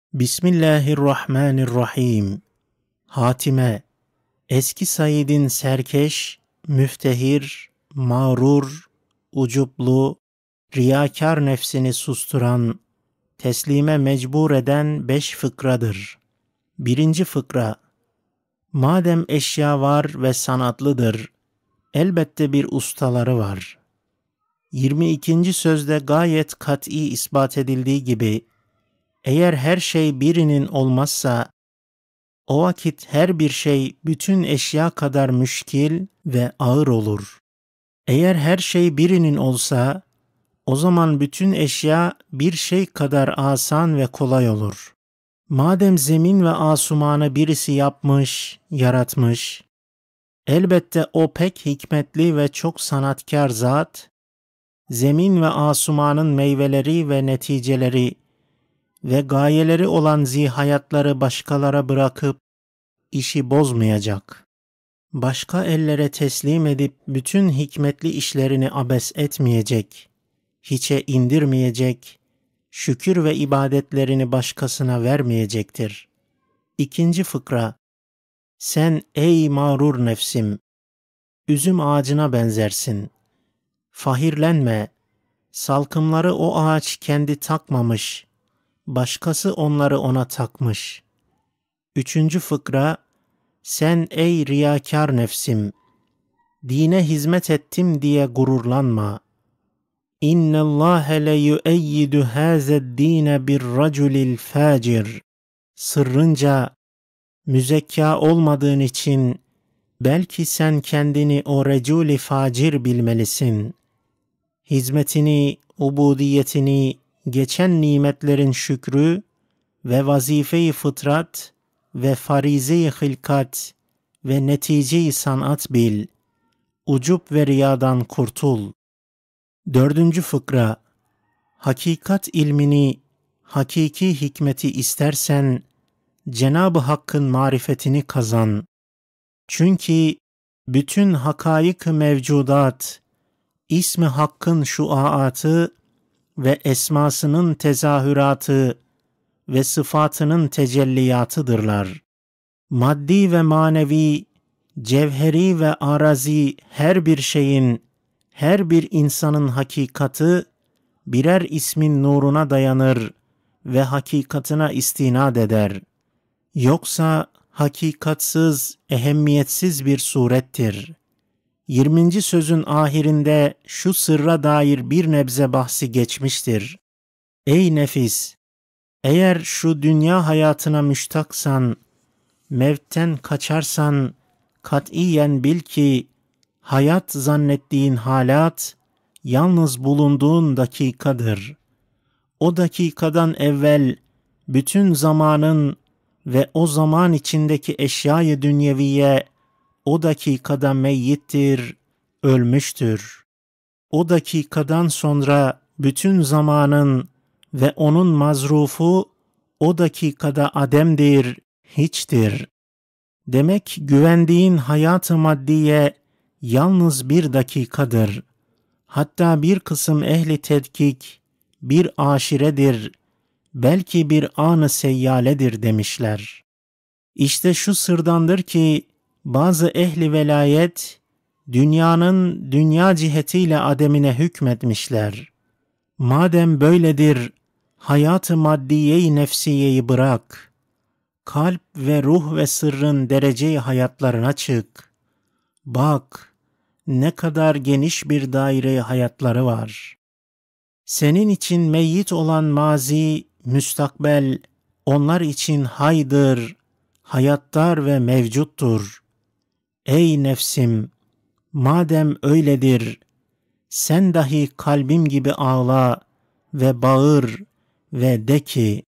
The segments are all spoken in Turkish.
Bismillahirrahmanirrahim. Hatime, eski Said'in serkeş, müftehir, mağrur, ucuplu, riyakar nefsini susturan, teslime mecbur eden 5 fıkradır. 1. fıkra. Madem eşya var ve sanatlıdır, elbette bir ustaları var. 22. sözde gayet kat'i ispat edildiği gibi, eğer her şey birinin olmazsa, o vakit her bir şey bütün eşya kadar müşkil ve ağır olur. Eğer her şey birinin olsa, o zaman bütün eşya bir şey kadar asan ve kolay olur. Madem zemin ve asumanı birisi yapmış, yaratmış, elbette o pek hikmetli ve çok sanatkar zat, zemin ve asumanın meyveleri ve neticeleri ve gayeleri olan zihayatları başkalara bırakıp işi bozmayacak. Başka ellere teslim edip bütün hikmetli işlerini abes etmeyecek, hiçe indirmeyecek, şükür ve ibadetlerini başkasına vermeyecektir. 2. fıkra. Sen ey mağrur nefsim, üzüm ağacına benzersin. Fahirlenme, salkımları o ağaç kendi takmamış, başkası onları ona takmış. 3. fıkra. Sen ey riyakar nefsim, dine hizmet ettim diye gururlanma. İnnallâhe le yueyyidu hâze'd-dîne bir-raculil fâcir. Sırrınca, müzekka olmadığın için belki sen kendini o recûl-i facir bilmelisin. Hizmetini, ubudiyetini, geçen nimetlerin şükrü ve vazife-i fıtrat ve farize-i hilkat ve netice-i sanat bil. Ucup ve riyadan kurtul. 4. fıkra. Hakikat ilmini, hakiki hikmeti istersen, Cenab-ı Hakk'ın marifetini kazan. Çünkü bütün hakaik-ı mevcudat, İsmi Hakk'ın şuaatı ve esmasının tezahüratı ve sıfatının tecelliyatıdırlar. Maddi ve manevi, cevheri ve arazi her bir şeyin, her bir insanın hakikati birer ismin nuruna dayanır ve hakikatına istinad eder. Yoksa hakikatsız, ehemmiyetsiz bir surettir. 20. sözün ahirinde şu sırra dair bir nebze bahsi geçmiştir. Ey nefis! Eğer şu dünya hayatına müştaksan, mevtten kaçarsan, katiyen bil ki, hayat zannettiğin halat, yalnız bulunduğun dakikadır. O dakikadan evvel, bütün zamanın ve o zaman içindeki eşyayı dünyeviye, o dakikada meyyittir, ölmüştür. O dakikadan sonra, bütün zamanın ve onun mazrufu o dakikada ademdir, hiçtir. Demek güvendiğin hayat-ı maddiye yalnız bir dakikadır. Hatta bir kısım ehli tedkik bir aşiredir, belki bir an-ı seyyaledir demişler. İşte şu sırdandır ki bazı ehli velayet dünyanın dünya cihetiyle ademine hükmetmişler. Madem böyledir, hayat-ı maddiye-i nefsiyeyi bırak. Kalp ve ruh ve sırrın derece-i hayatlarına çık. Bak, ne kadar geniş bir daire hayatları var. Senin için meyyit olan mazi, müstakbel, onlar için haydır, hayattar ve mevcuttur. Ey nefsim! Madem öyledir, sen dahi kalbim gibi ağla ve bağır ve de ki,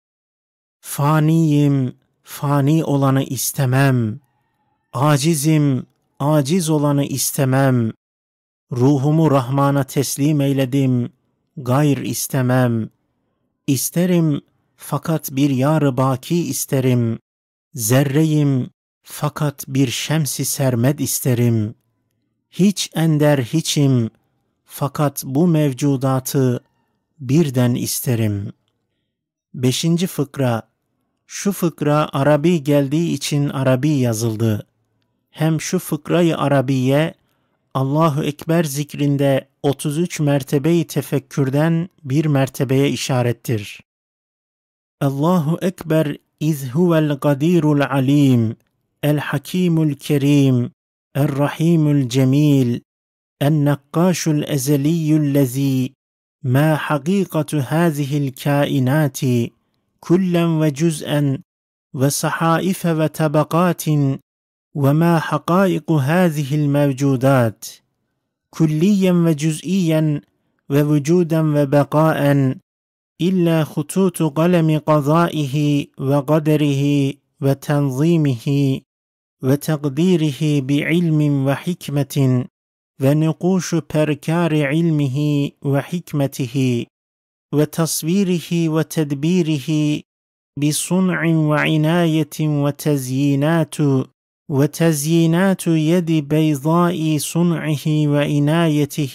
faniyim, fani olanı istemem, acizim, aciz olanı istemem, ruhumu Rahman'a teslim eyledim, gayr istemem, İsterim fakat bir yar-ı baki isterim, zerreyim fakat bir şems-i sermed isterim, hiç ender hiçim, fakat bu mevcudatı birden isterim. 5. fıkra. Şu fıkra Arabi geldiği için Arabi yazıldı. Hem şu fıkrayı Arabiye Allahu Ekber zikrinde 33 mertebeyi tefekkürden bir mertebeye işarettir. Allahu Ekber iz huvel kadirul alim, el hakimul kerim, el rahimul cemil, النقاش الأزلي الذي ما حقيقة هذه الكائنات كلا وجزءا وصحائف وطبقات وما حقائق هذه الموجودات كليا وجزئيا ووجودا وبقاء إلا خطوط قلم قضائه وقدره وتنظيمه وتقديره بعلم وحكمة ونقوش بركار علمه وحكمته وتصويره وتدبيره بصنع وعناية وتزيينات يد بيضاء صنعه وعنايته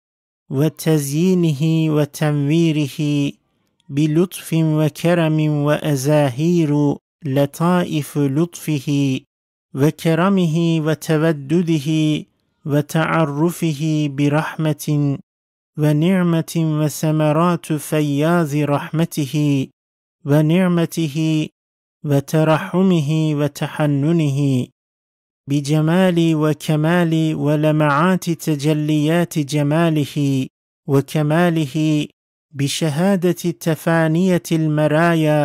وتزيينه وتنويره بلطف وكرم وأزاهير لطائف لطفه وكرمه وتودده وتعرفه برحمة ونعمة وثمرات فياض رحمته ونعمته وترحمه وتحننه بجمال وكمال ولمعات تجليات جماله وكماله بشهادة تفانية المرايا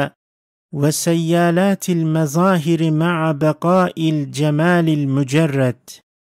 وسيالات المظاهر مع بقاء الجمال المجرد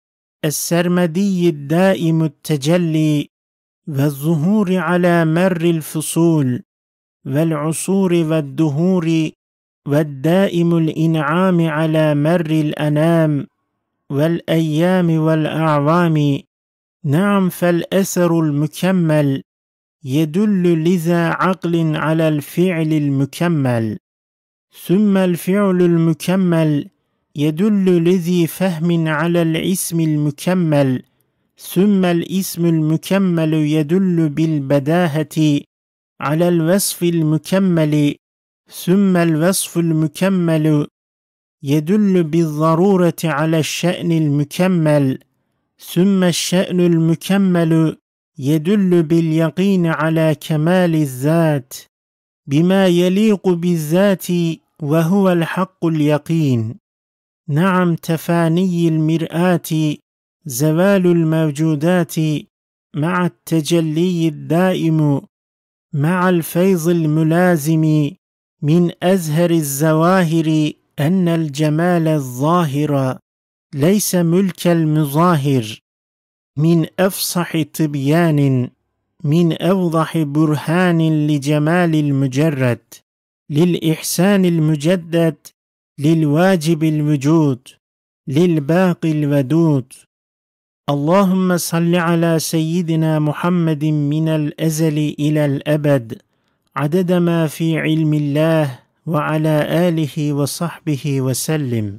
السرمدي الدائم التجلي والظهور على مر الفصول والعصور والدهور والدائم الإنعام على مر الأنام والأيام والأعوام. نعم، فالأثر المكمل يدل لذا عقل على الفعل المكمل، ثم الفعل المكمل يدل لذي فهم على الاسم المكمل، ثم الاسم المكمل يدل بالبداهة على الوصف المكمل، ثم الوصف المكمل يدل بالضرورة على الشأن المكمل، ثم الشأن المكمل يدل باليقين على كمال الذات بما يليق بالذات وهو الحق اليقين. نعم، تفاني المرآة زوال الموجودات مع التجلي الدائم مع الفيض الملازم من أزهر الزواهر أن الجمال الظاهر ليس ملك المظاهر من أفصح طبيان من أوضح برهان لجمال المجرد للإحسان المجدد للواجب الوجود للباقي الودود. اللهم صل على سيدنا محمد من الأزل إلى الأبد عدد ما في علم الله وعلى آله وصحبه وسلم.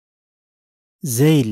Zeyl.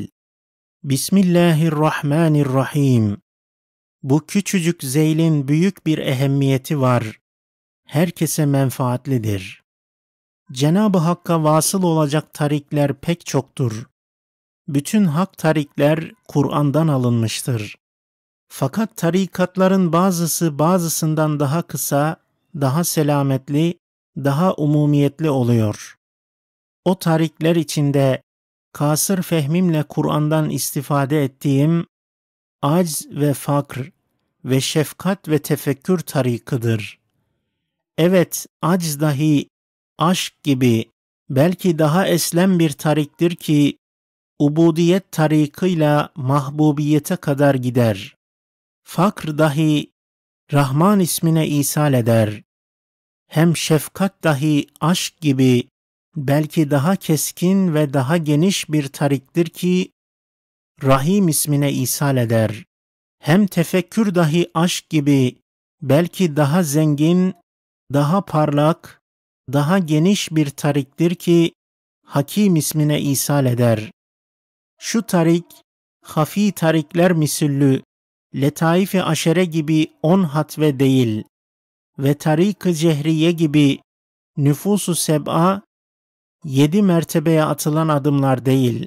Bismillahirrahmanirrahim. Bu küçücük zeylin büyük bir ehemmiyeti var. Herkese menfaatlidir. Cenab-ı Hakk'a vasıl olacak tarikler pek çoktur. Bütün hak tarikler Kur'an'dan alınmıştır. Fakat tarikatların bazısı bazısından daha kısa, daha selametli, daha umumiyetli oluyor. O tarikler içinde kasır fehmimle Kur'an'dan istifade ettiğim acz ve fakr ve şefkat ve tefekkür tarikıdır. Evet, acz dahi aşk gibi belki daha eslem bir tariktir ki ubudiyet tarikıyla mahbubiyete kadar gider. Fakr dahi Rahman ismine ishal eder. Hem şefkat dahi aşk gibi belki daha keskin ve daha geniş bir tariktir ki Rahim ismine ishal eder. Hem tefekkür dahi aşk gibi belki daha zengin, daha parlak, daha geniş bir tariktir ki Hakim ismine ishal eder. Şu tarik, hafi tarikler misüllü, letaif-i aşere gibi 10 hatve değil ve tarik-ı cehriye gibi nüfus-u seb'a 7 mertebeye atılan adımlar değil,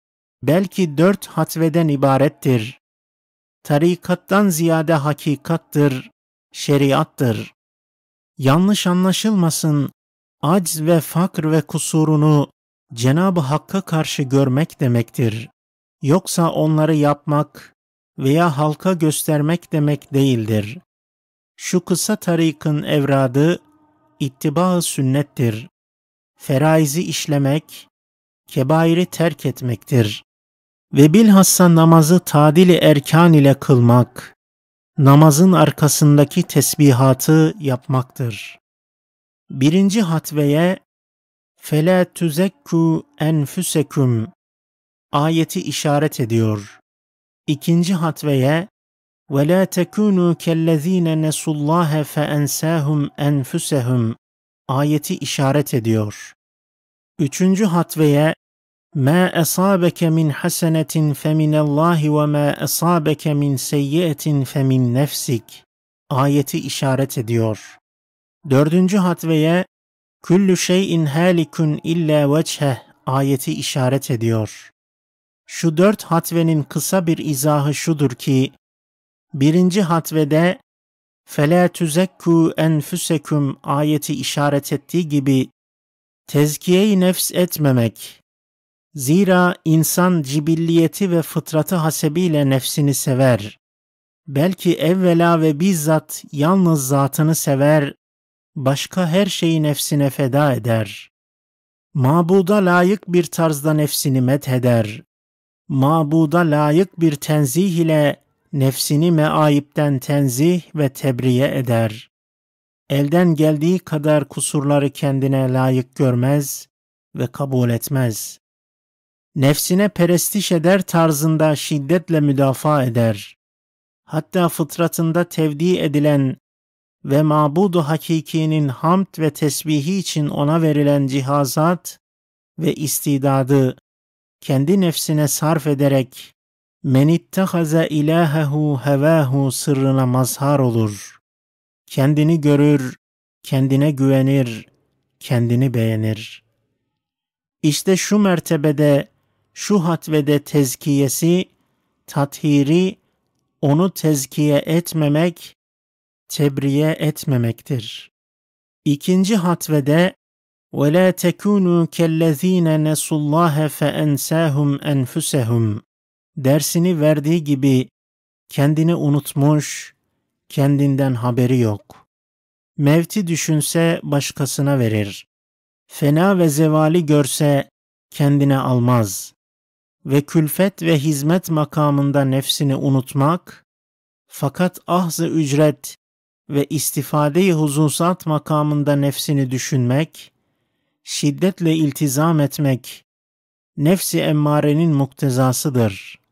belki 4 hatveden ibarettir. Tarikattan ziyade hakikattır, şeriattır. Yanlış anlaşılmasın, acz ve fakr ve kusurunu Cenab-ı Hakk'a karşı görmek demektir. Yoksa onları yapmak veya halka göstermek demek değildir. Şu kısa tarikın evradı ittiba-ı sünnettir. Feraizi işlemek, kebairi terk etmektir. Ve bilhassa namazı tadil-i erkan ile kılmak, namazın arkasındaki tesbihatı yapmaktır. Birinci hatveye فَلَا تُزَكُّوا أَنْفُسَكُمْ ayeti işaret ediyor. İkinci hatveye وَلَا تَكُونُوا كَالَّذ۪ينَ نَسُوا اللّٰهَ فَاَنْسَاهُمْ أَنْفُسَهُمْ ayeti işaret ediyor. Üçüncü hatveye مَا أَصَابَكَ مِنْ حَسَنَةٍ فَمِنَ اللّٰهِ وَمَا أَصَابَكَ مِنْ سَيِّئَةٍ فَمِنْ نَفْسِكَ ayeti işaret ediyor. Dördüncü hatveye كُلُّ شَيْءٍ هَالِكٌ إِلَّا وَجْهَهُ ayeti işaret ediyor. Şu 4 hatvenin kısa bir izahı şudur ki, birinci hatvede فَلَا تُزَكُّوا أَنْفُسَكُمْ ayeti işaret ettiği gibi tezkiye-i nefs etmemek. Zira insan cibilliyeti ve fıtratı hasebiyle nefsini sever. Belki evvela ve bizzat yalnız zatını sever, başka her şeyi nefsine feda eder. Mabuda layık bir tarzda nefsini metheder. Mabuda layık bir tenzih ile nefsini meayipten tenzih ve tebriye eder. Elden geldiği kadar kusurları kendine layık görmez ve kabul etmez. Nefsine perestiş eder tarzında şiddetle müdafaa eder. Hatta fıtratında tevdi edilen ve mabudu hakikinin hamd ve tesbihi için ona verilen cihazat ve istidadı kendi nefsine sarf ederek men ittehaze ilahehu hevahu sırrına mazhar olur. Kendini görür, kendine güvenir, kendini beğenir. İşte şu mertebede, şu hatvede tezkiyesi, tathiri, onu tezkiye etmemek, tebriye etmemektir. İkinci hatvede وَلَا تَكُونُوا كَالَّذ۪ينَ نَسُوا اللّٰهَ فَاَنْسَاهُمْ أَنْفُسَهُمْ dersini verdiği gibi kendini unutmuş, kendinden haberi yok. Mevti düşünse başkasına verir. Fena ve zevali görse kendine almaz. Ve külfet ve hizmet makamında nefsini unutmak, fakat ahz-ı ücret ve istifade-i hususat makamında nefsini düşünmek, şiddetle iltizam etmek, nefsi emmarenin muktezasıdır.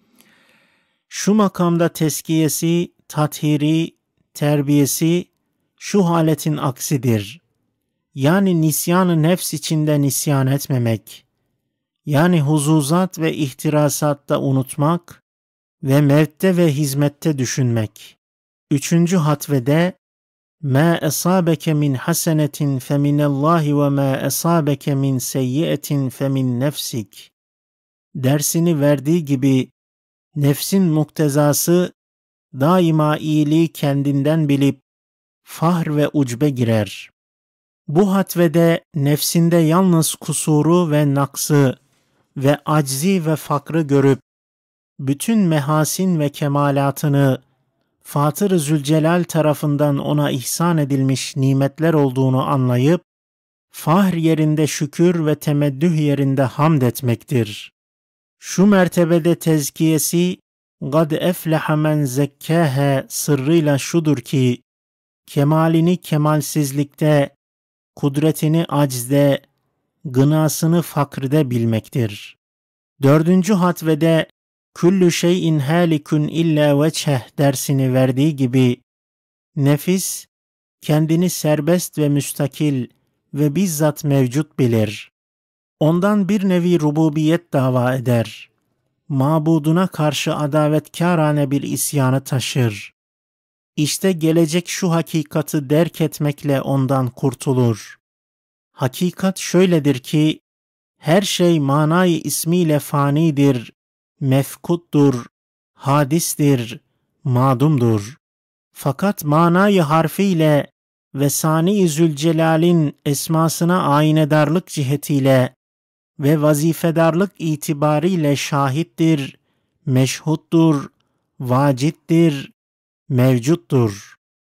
Şu makamda teskiyesi, tathiri, terbiyesi şu haletin aksidir. Yani nisyan-ı nefs içinde nisyan etmemek, yani huzuzat ve ihtirasatta unutmak ve mevtte ve hizmette düşünmek. Üçüncü hatvede مَا أَصَابَكَ مِنْ حَسَنَةٍ فَمِنَ اللّٰهِ وَمَا أَصَابَكَ مِنْ سَيِّئَةٍ فَمِنْ نَفْسِكَ dersini verdiği gibi nefsin muktezası daima iyiliği kendinden bilip fahr ve ucbe girer. Bu hatvede nefsinde yalnız kusuru ve naksı ve aczi ve fakrı görüp bütün mehasin ve kemalatını Fatır-ı Zülcelal tarafından ona ihsan edilmiş nimetler olduğunu anlayıp, fahr yerinde şükür ve temeddüh yerinde hamd etmektir. Şu mertebede tezkiyesi, قَدْ اَفْلَحَ مَنْ زَكَّاهَا sırrıyla şudur ki, kemalini kemalsizlikte, kudretini aczde, gınasını fakrde bilmektir. Dördüncü hatvede, Küllü şeyin halikun illa veçheh dersini verdiği gibi nefis kendini serbest ve müstakil ve bizzat mevcut bilir. Ondan bir nevi rububiyet dava eder. Mabuduna karşı adavetkârane bir isyanı taşır. İşte gelecek şu hakikati derk etmekle ondan kurtulur. Hakikat şöyledir ki, her şey manayı ismiyle fanidir, mefkuttur, hadistir, madumdur. Fakat manayı harfiyle ve Sani-i Zülcelal'in esmasına aynedarlık cihetiyle ve vazifedarlık itibariyle şahittir, meşhuttur, vacittir, mevcuttur.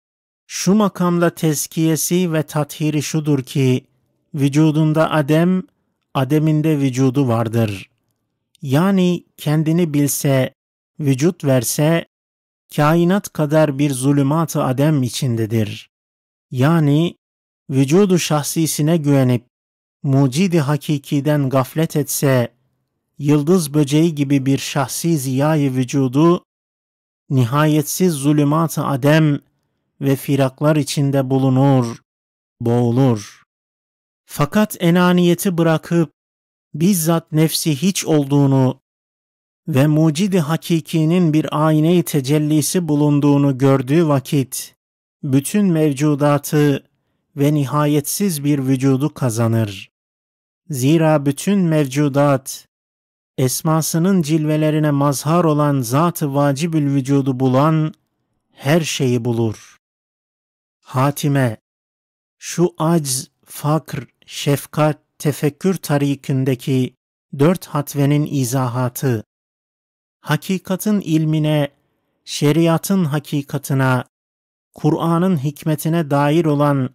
Şu makamda tezkiyesi ve tathiri şudur ki, vücudunda adem, ademinde vücudu vardır. Yani kendini bilse, vücut verse, kainat kadar bir zulümat-ı adem içindedir. Yani vücudu şahsisine güvenip, mucidi hakikiden gaflet etse, yıldız böceği gibi bir şahsi ziyayı vücudu, nihayetsiz zulümat-ı adem ve firaklar içinde bulunur, boğulur. Fakat enaniyeti bırakıp, bizzat nefsi hiç olduğunu ve mucidi hakikinin bir ayne-i tecellisi bulunduğunu gördüğü vakit, bütün mevcudatı ve nihayetsiz bir vücudu kazanır. Zira bütün mevcudat, esmasının cilvelerine mazhar olan zat-ı vacibül vücudu bulan, her şeyi bulur. Hatime, şu acz, fakr, şefkat, tefekkür tarikindeki 4 hatvenin izahatı, hakikatin ilmine, şeriatın hakikatına, Kur'an'ın hikmetine dair olan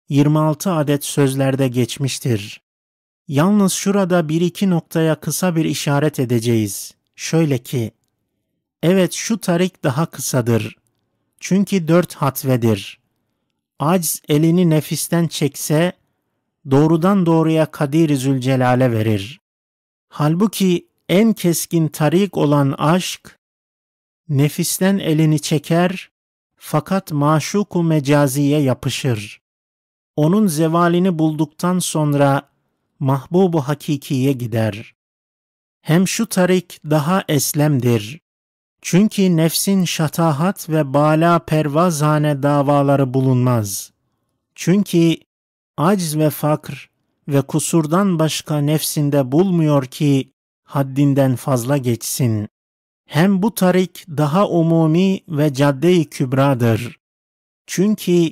26 adet sözlerde geçmiştir. Yalnız şurada bir iki noktaya kısa bir işaret edeceğiz. Şöyle ki, evet şu tarik daha kısadır. Çünkü 4 hatvedir. Acz elini nefisten çekse, doğrudan doğruya Kadir-i Zülcelal'e verir. Halbuki en keskin tarik olan aşk, nefisten elini çeker, fakat maşuk-u mecaziye yapışır. Onun zevalini bulduktan sonra mahbub-u hakikiye gider. Hem şu tarik daha eslemdir. Çünkü nefsin şatahat ve bala pervazane davaları bulunmaz. Çünkü acz ve fakr ve kusurdan başka nefsinde bulmuyor ki haddinden fazla geçsin. Hem bu tarik daha umumi ve cadde-i kübradır. Çünkü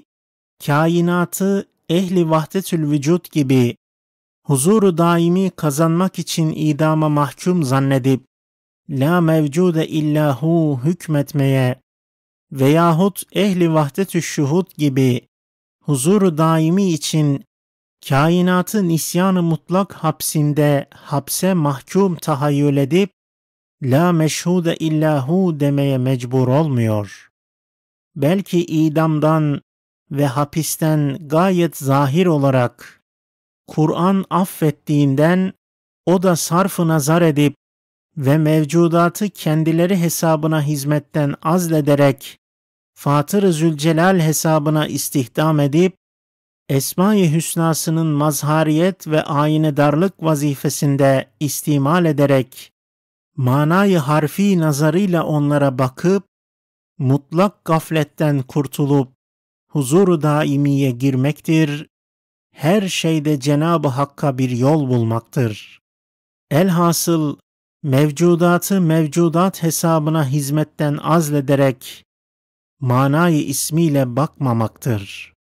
kainatı ehli vahdetül vücut gibi huzuru daimi kazanmak için idama mahkum zannedip la mevcude illahu hükmetmeye veyahut ehli vahdetü şuhud gibi huzuru daimi için kainatı nisyan-ı mutlak hapsinde hapse mahkum tahayyül edip la meşhude illahu demeye mecbur olmuyor. Belki idamdan ve hapisten gayet zahir olarak Kur'an affettiğinden o da sarf-ı nazar edip ve mevcudatı kendileri hesabına hizmetten azlederek Fatır-ı Zülcelal hesabına istihdam edip Esma-i Hüsnasının mazhariyet ve aynedarlık vazifesinde istimal ederek manayı harfi nazarıyla onlara bakıp mutlak gafletten kurtulup huzur-u daimiye girmektir. Her şeyde Cenab-ı Hakk'a bir yol bulmaktır. Elhasıl mevcudatı mevcudat hesabına hizmetten azlederek manayı ismiyle bakmamaktır.